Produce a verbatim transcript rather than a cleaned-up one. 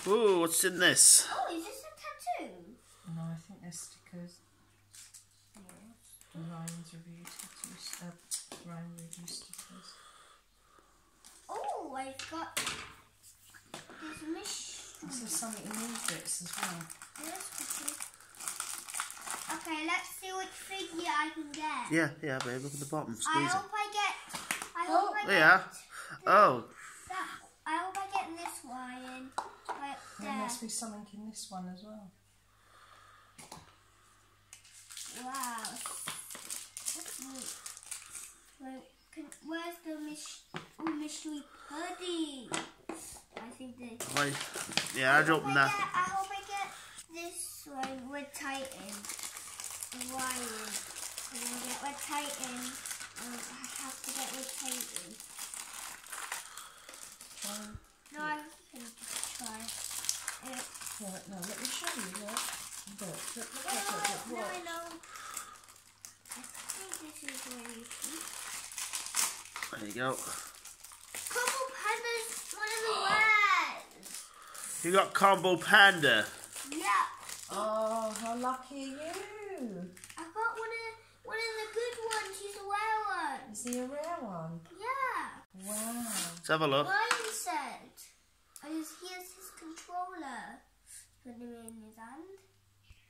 Ooh, what's in this? Oh, is this a tattoo? No, I think they're stickers. Yeah. Ryan's review tattoos. Uh, Ryan review stickers. Oh, I've got this mystery. This is something in these bits as well. Yes, okay, let's see which figure I can get. Yeah, yeah, babe. Look at the bottom. I Squeeze it. hope I get. I Oh, hope I There you get. are. Oh. That, I hope I get this one. Right There there. must be something in this one as well. Wow. That's neat. Wait, can, where's the mystery, oh, mystery putty? I think they. Wait. Yeah, I'd open that. Get, I hope I get this one with Titan. Ryan. I'm gonna get with Titan. Um, I have to get with Titan. Try. No, I can just try. Uh, Right, no, let me show you. Look. Look, look, look, look, oh, look, no, look. I know. I think this is really cute. There you go. Combo Panda's one of the worst. You got Combo Panda. Yeah. Oh, how lucky are you? I got one of one of the good ones. He's a rare one. Is he a rare one? Yeah. Wow. Let's have a look. Ryan said. And here's his controller. Put him in his hand.